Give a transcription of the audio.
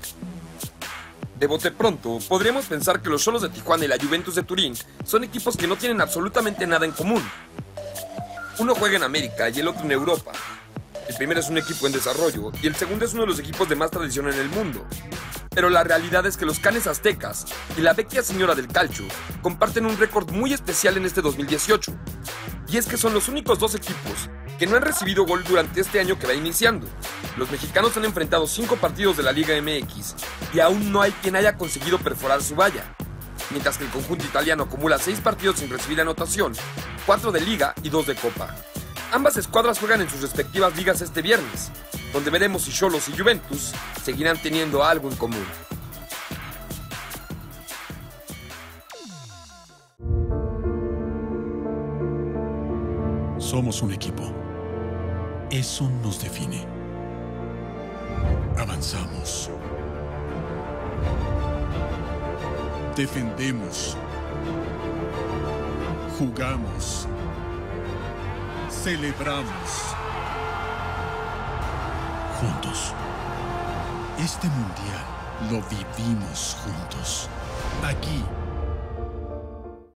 De bote pronto, podríamos pensar que los Xolos de Tijuana y la Juventus de Turín son equipos que no tienen absolutamente nada en común. Uno juega en América y el otro en Europa. El primero es un equipo en desarrollo y el segundo es uno de los equipos de más tradición en el mundo. Pero la realidad es que los Canes Aztecas y la Vecchia Señora del Calcio comparten un récord muy especial en este 2018. Y es que son los únicos dos equipos que no han recibido gol durante este año que va iniciando. Los mexicanos han enfrentado 5 partidos de la Liga MX y aún no hay quien haya conseguido perforar su valla. Mientras que el conjunto italiano acumula 6 partidos sin recibir anotación, 4 de Liga y 2 de Copa. Ambas escuadras juegan en sus respectivas ligas este viernes, donde veremos si Xolos y Juventus seguirán teniendo algo en común. Somos un equipo. Eso nos define. Avanzamos. Defendemos. Jugamos. Celebramos. Juntos. Este mundial lo vivimos juntos. Aquí